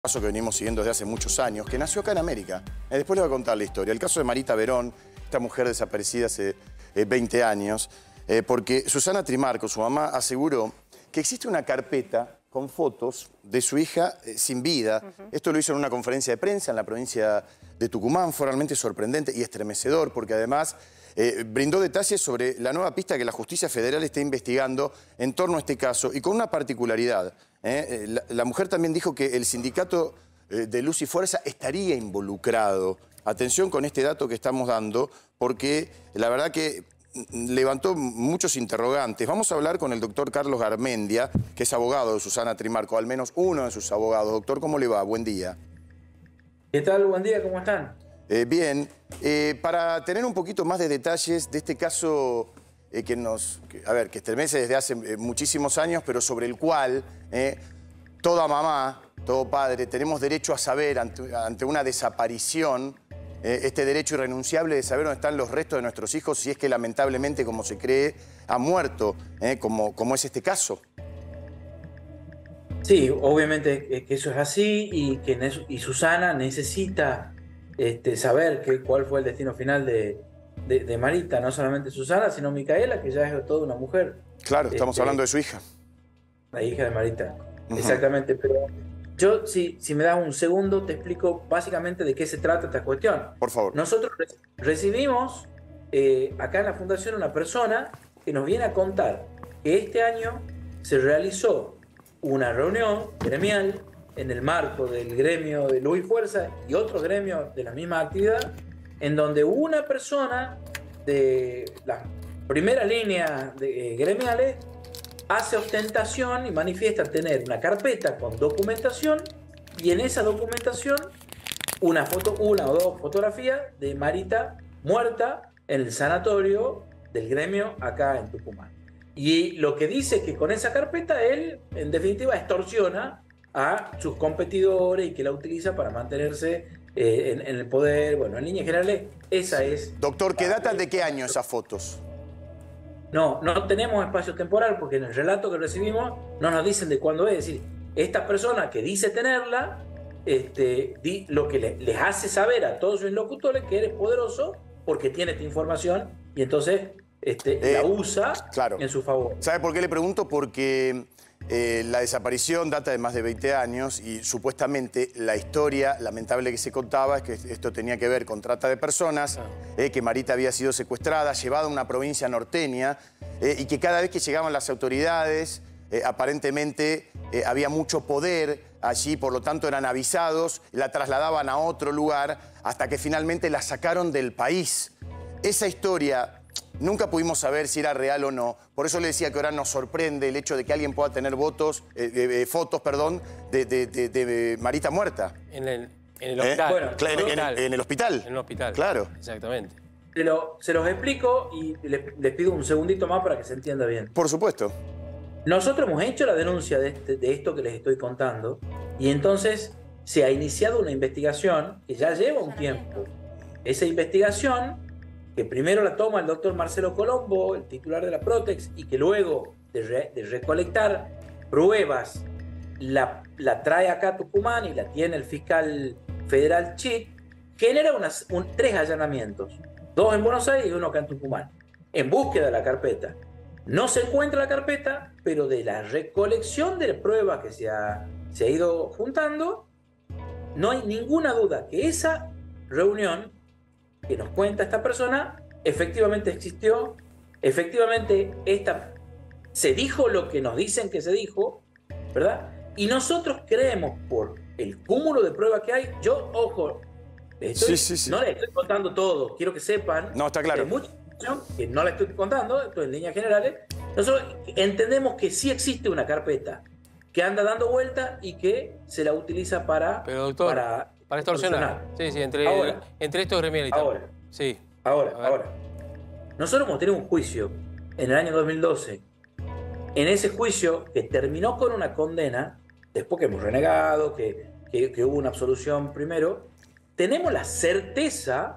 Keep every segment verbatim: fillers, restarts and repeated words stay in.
Caso que venimos siguiendo desde hace muchos años, que nació acá en América. Eh, después les voy a contar la historia. El caso de Marita Verón, esta mujer desaparecida hace eh, veinte años, eh, porque Susana Trimarco, su mamá, aseguró que existe una carpeta con fotos de su hija eh, sin vida. Uh-huh. Esto lo hizo en una conferencia de prensa en la provincia de Tucumán. Fue realmente sorprendente y estremecedor, porque además eh, brindó detalles sobre la nueva pista que la justicia federal está investigando en torno a este caso, y con una particularidad. Eh, la, la mujer también dijo que el sindicato eh, de Luz y Fuerza estaría involucrado. Atención con este dato que estamos dando, porque la verdad que levantó muchos interrogantes. Vamos a hablar con el doctor Carlos Garmendia, que es abogado de Susana Trimarco, al menos uno de sus abogados. Doctor, ¿cómo le va? Buen día. ¿Qué tal? Buen día, ¿cómo están? Eh, bien. Eh, para tener un poquito más de detalles de este caso eh, que nos... Que, a ver, que estremece desde hace eh, muchísimos años, pero sobre el cual eh, toda mamá, todo padre, tenemos derecho a saber ante, ante una desaparición, eh, este derecho irrenunciable de saber dónde están los restos de nuestros hijos, si es que lamentablemente, como se cree, ha muerto, eh, como, como es este caso. Sí, obviamente que eso es así, y que y Susana necesita este, saber que, cuál fue el destino final de, de, de Marita, no solamente Susana, sino Micaela, que ya es toda una mujer. Claro, estamos este, hablando de su hija. La hija de Marita, uh-huh. Exactamente, pero yo, si, si me das un segundo, te explico básicamente de qué se trata esta cuestión. Por favor. Nosotros re recibimos eh, acá en la Fundación una persona que nos viene a contar que este año se realizó una reunión gremial en el marco del gremio de Luz y Fuerza y otros gremios de la misma actividad, en donde una persona de la primera línea de, eh, gremiales hace ostentación y manifiesta tener una carpeta con documentación, y en esa documentación una foto, una o dos fotografías de Marita muerta en el sanatorio del gremio acá en Tucumán. Y lo que dice es que con esa carpeta él, en definitiva, extorsiona a sus competidores y que la utiliza para mantenerse eh, en, en el poder. Bueno, en líneas generales, esa es... Doctor, ¿qué datan de qué año esas fotos? No, no tenemos espacio temporal, porque en el relato que recibimos no nos dicen de cuándo es. Es decir, esta persona que dice tenerla, este, di, lo que le, les hace saber a todos sus interlocutores que eres poderoso porque tiene esta información, y entonces este, eh, la usa claro. en su favor. ¿Sabe por qué le pregunto? Porque eh, la desaparición data de más de veinte años y supuestamente la historia lamentable que se contaba es que esto tenía que ver con trata de personas, eh, que Marita había sido secuestrada, llevada a una provincia norteña, eh, y que cada vez que llegaban las autoridades, eh, aparentemente eh, había mucho poder allí, por lo tanto eran avisados, la trasladaban a otro lugar hasta que finalmente la sacaron del país. Esa historia nunca pudimos saber si era real o no. Por eso le decía que ahora nos sorprende el hecho de que alguien pueda tener votos, eh, de, eh, fotos perdón, de, de, de, de Marita muerta. En el, en el hospital. ¿Eh? Bueno, claro, en, en, en el hospital. En el hospital. Claro. Exactamente. Se, lo, se los explico y les, les pido un segundito más para que se entienda bien. Por supuesto. Nosotros hemos hecho la denuncia de, este, de esto que les estoy contando, y entonces se ha iniciado una investigación que ya lleva un tiempo. Esa investigación, que primero la toma el doctor Marcelo Colombo, el titular de la Protex, y que luego de, re, de recolectar pruebas la, la trae acá a Tucumán y la tiene el fiscal federal Chit, genera unas, un, tres allanamientos, dos en Buenos Aires y uno acá en Tucumán, en búsqueda de la carpeta. No se encuentra la carpeta, pero de la recolección de pruebas que se ha, se ha ido juntando, no hay ninguna duda que esa reunión que nos cuenta esta persona efectivamente existió, efectivamente esta, se dijo lo que nos dicen que se dijo, ¿verdad? Y nosotros creemos, por el cúmulo de pruebas que hay, yo, ojo, estoy, sí, sí, sí. no les estoy contando todo, quiero que sepan, no, está claro, que hay mucha información que no la estoy contando, esto en líneas generales. Nosotros entendemos que sí existe una carpeta que anda dando vuelta y que se la utiliza para... Pero doctor, para, para extorsionar. Sí, sí, entre, ahora, entre estos gremiales. Ahora, sí. ahora, ahora. Nosotros hemos tenido un juicio en el año dos mil doce. En ese juicio, que terminó con una condena, después que hemos renegado, que, que, que hubo una absolución primero, tenemos la certeza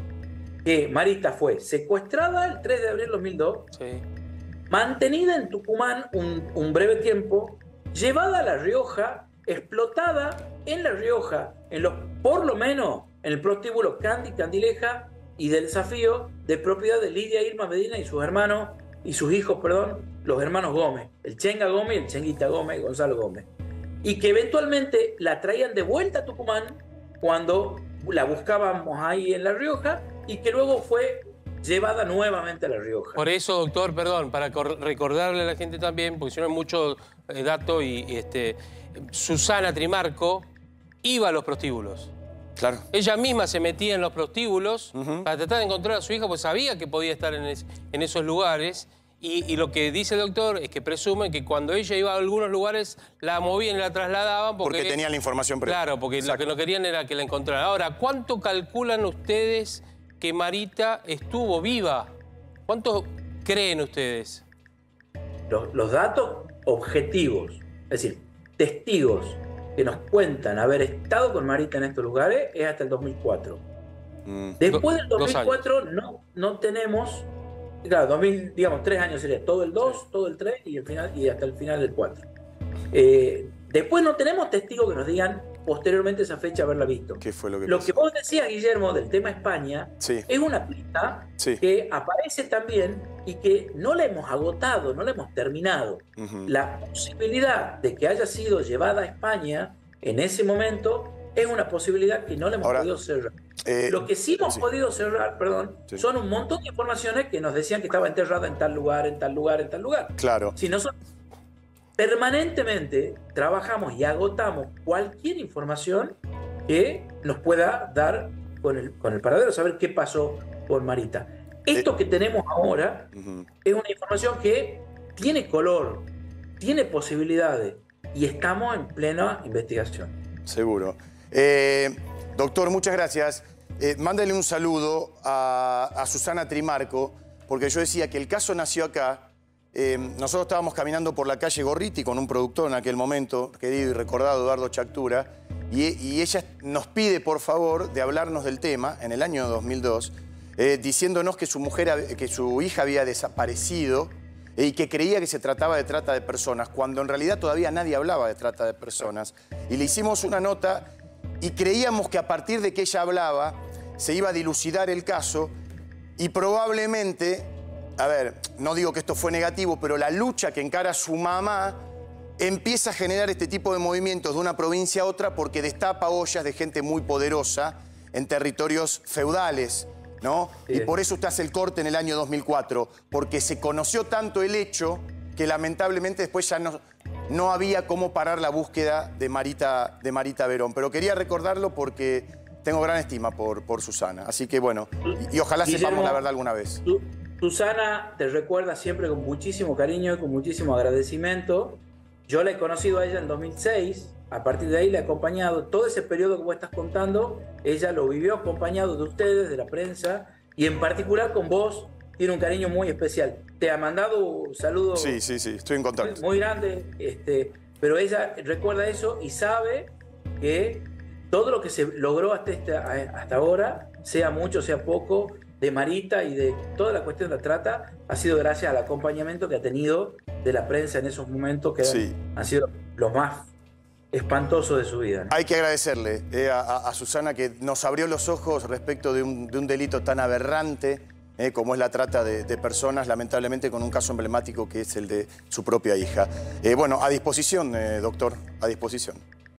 que Marita fue secuestrada el tres de abril de dos mil dos, sí. mantenida en Tucumán un, un breve tiempo, llevada a La Rioja explotada en La Rioja, en los, por lo menos en el prostíbulo Candy, Candileja y del Desafío, de propiedad de Lidia Irma Medina y sus hermanos, y sus hijos, perdón, los hermanos Gómez, el Chenga Gómez y el Chenguita Gómez, Gonzalo Gómez. Y que eventualmente la traían de vuelta a Tucumán cuando la buscábamos ahí en La Rioja y que luego fue llevada nuevamente a La Rioja. Por eso, doctor, perdón, para recordarle a la gente también, porque si no hay mucho eh, dato, y, y este, Susana Trimarco iba a los prostíbulos. Claro. Ella misma se metía en los prostíbulos uh-huh. para tratar de encontrar a su hija, pues sabía que podía estar en, es, en esos lugares. Y, y lo que dice el doctor es que presumen que cuando ella iba a algunos lugares la movían y la trasladaban porque... Porque tenían la información previa. Claro, porque Exacto. lo que no querían era que la encontraran. Ahora, ¿cuánto calculan ustedes que Marita estuvo viva? ¿Cuánto creen ustedes? Los, los datos objetivos, es decir, testigos que nos cuentan haber estado con Marita en estos lugares es hasta el dos mil cuatro. Mm. Después del dos mil cuatro no, no tenemos... Claro, dos mil, digamos, tres años sería todo el dos, todo el tres y, el final, y hasta el final del cuatro. Eh, después no tenemos testigos que nos digan posteriormente esa fecha haberla visto. ¿Qué fue lo que Lo pasó? que vos decías, Guillermo, del tema España, sí. es una pista sí. que aparece también y que no la hemos agotado, no la hemos terminado. Uh-huh. La posibilidad de que haya sido llevada a España en ese momento es una posibilidad que no la hemos Ahora, podido cerrar. Eh, Lo que sí hemos sí. podido cerrar, perdón, sí. son un montón de informaciones que nos decían que estaba enterrada en tal lugar, en tal lugar, en tal lugar. Claro. Si nosotros permanentemente trabajamos y agotamos cualquier información que nos pueda dar con el, con el paradero, saber qué pasó con Marita. Esto eh, que tenemos ahora uh-huh. es una información que tiene color, tiene posibilidades y estamos en plena investigación. Seguro. Eh, doctor, muchas gracias. Eh, mándale un saludo a, a Susana Trimarco, porque yo decía que el caso nació acá. Eh, nosotros estábamos caminando por la calle Gorriti con un productor en aquel momento, querido y recordado Eduardo Chactura, y, y ella nos pide, por favor, de hablarnos del tema en el año dos mil dos, eh, diciéndonos que su, mujer, que su hija había desaparecido eh, y que creía que se trataba de trata de personas, cuando en realidad todavía nadie hablaba de trata de personas. Y le hicimos una nota y creíamos que a partir de que ella hablaba se iba a dilucidar el caso y probablemente, a ver, no digo que esto fue negativo, pero la lucha que encara su mamá empieza a generar este tipo de movimientos de una provincia a otra porque destapa ollas de gente muy poderosa en territorios feudales, ¿no? Sí. Y por eso usted hace el corte en el año dos mil cuatro, porque se conoció tanto el hecho que lamentablemente después ya no... no había cómo parar la búsqueda de Marita, de Marita Verón. Pero quería recordarlo porque tengo gran estima por, por Susana. Así que bueno, y, y ojalá Guillermo, sepamos la verdad alguna vez. Su, Susana te recuerda siempre con muchísimo cariño y con muchísimo agradecimiento. Yo la he conocido a ella en dos mil seis. A partir de ahí la he acompañado. Todo ese periodo que vos estás contando, ella lo vivió acompañado de ustedes, de la prensa, y en particular con vos. Tiene un cariño muy especial. Te ha mandado saludos. Sí, sí, sí, estoy en contacto. Muy, muy grande, este, pero ella recuerda eso y sabe que todo lo que se logró hasta, este, hasta ahora, sea mucho, sea poco, de Marita y de toda la cuestión de la trata, ha sido gracias al acompañamiento que ha tenido de la prensa en esos momentos que sí. han, han sido los más espantosos de su vida, ¿no? Hay que agradecerle eh, a, a Susana que nos abrió los ojos respecto de un, de un delito tan aberrante Eh, como es la trata de, de personas, lamentablemente con un caso emblemático que es el de su propia hija. Eh, bueno, a disposición, eh, doctor, a disposición.